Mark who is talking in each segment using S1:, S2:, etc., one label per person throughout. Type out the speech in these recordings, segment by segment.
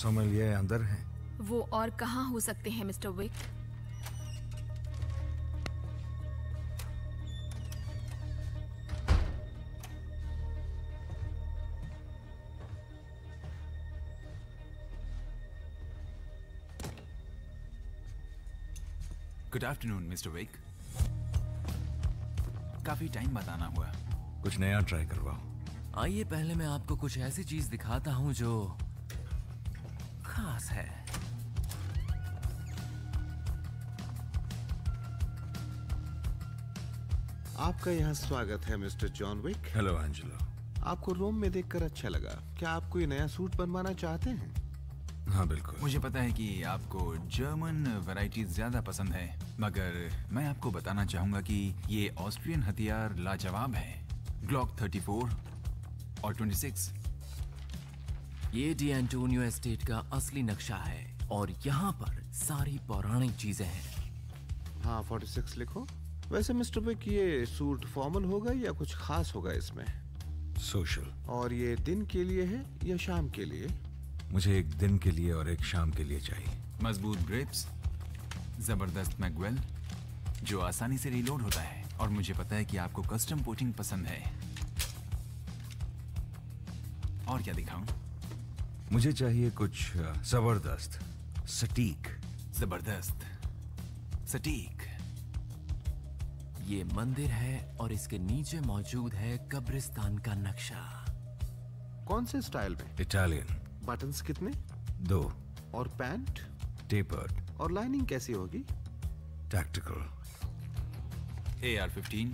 S1: सोमेलिए अंदर है।
S2: वो और कहाँ हो सकते हैं mister Wick?
S3: Good afternoon mister Wick. काफी टाइम बाद आना हुआ।
S1: कुछ नया ट्राई करवाओ।
S4: आइए पहले मैं आपको कुछ ऐसी चीज दिखाता हूं जो खास है।
S5: आपका यहाँ स्वागत है mister John Wick.
S1: Hello Angelo.
S5: आपको रोम में देखकर अच्छा लगा। क्या आप कोई नया सूट बनवाना चाहते हैं?
S1: हाँ बिल्कुल।
S3: मुझे पता है कि आपको जर्मन वैरायटीज ज्यादा पसंद है, मगर मैं आपको बताना चाहूंगा कि ये ऑस्ट्रियन हथियार लाजवाब है। ग्लॉक 34 और 26।
S4: ये डीएंटोनियो एस्टेट का असली नक्शा है और यहाँ पर सारी पौराणिक चीजें हैं।
S5: हाँ 46 लिखो। वैसे मिस्टर विक, ये सूट फॉर्मल होगा या कुछ खास होगा इसमें?
S1: सोशल।
S5: और ये दिन के लिए है या शाम के लिए?
S1: मुझे एक दिन के लिए और एक शाम के लिए चाहिए।
S3: मजबूत ग्रिप्स, जबरदस्त मैगवेल जो आसानी से रीलोड होता है, और मुझे पता है कि आपको कस्टम पोचिंग पसंद है। और क्या दिखाऊं?
S1: मुझे चाहिए कुछ जबरदस्त, सटीक।
S3: जबरदस्त, सटीक।
S4: ये मंदिर है और इसके नीचे मौजूद है कब्रिस्तान का नक्शा।
S5: कौन से स्टाइल में?
S1: इटालियन।
S5: बटन्स कितने?
S1: 2।
S5: और पैंट?
S1: टेपर्ड।
S5: और लाइनिंग कैसी होगी?
S1: टैक्टिकल।
S3: AR-15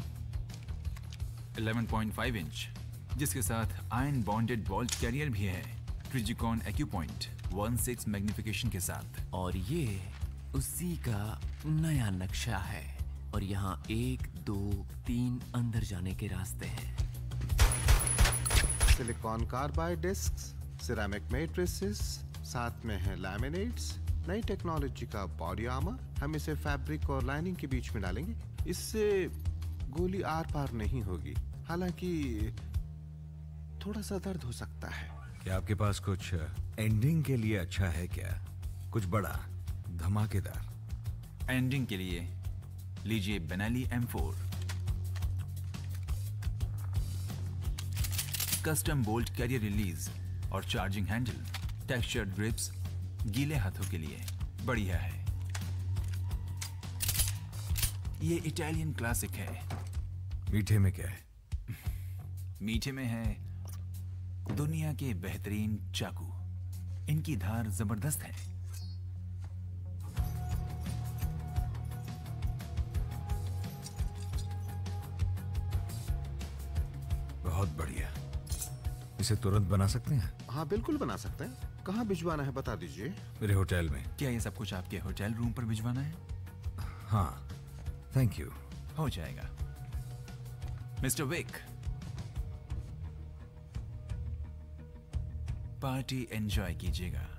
S3: 11.5 इंच, जिसके साथ आयरन बॉन्डेड वॉल्ट कैरियर भी है। ट्रिजिकॉन एक्यूपॉइंट 1.6 मैग्निफिकेशन के साथ।
S4: और ये उसी का नया नक्शा है और यहाँ 1, 2, 3 अंदर जाने के रास्ते हैं।
S5: Silicon carbide discs, ceramic matrices, साथ में है लैमिनेट्स, नई टेक्नोलॉजी का बॉडी आर्मर। हम इसे फैब्रिक और लाइनिंग के बीच में डालेंगे। इससे गोली आर पार नहीं होगी, हालांकि थोड़ा सा दर्द हो सकता है।
S1: क्या आपके पास कुछ एंडिंग के लिए अच्छा है क्या? कुछ बड़ा धमाकेदार।
S3: एंडिंग के लिए लीजिए Benelli M4। Custom bolt carrier release और चार्जिंग हैंडल। टेक्सचर्ड ग्रिप्स गीले हाथों के लिए बढ़िया है। ये इटालियन क्लासिक है।
S1: मीठे में क्या है?
S3: मीठे में है दुनिया के बेहतरीन चाकू। इनकी धार जबरदस्त है।
S1: बहुत बढ़िया। इसे तुरंत बना सकते हैं?
S5: हाँ बिल्कुल बना सकते हैं। कहाँ भिजवाना है बता दीजिए।
S1: मेरे होटल में।
S3: क्या ये सब कुछ आपके होटल रूम पर भिजवाना है?
S1: हाँ थैंक यू।
S3: हो जाएगा। मिस्टर विक, पार्टी एंजॉय कीजिएगा।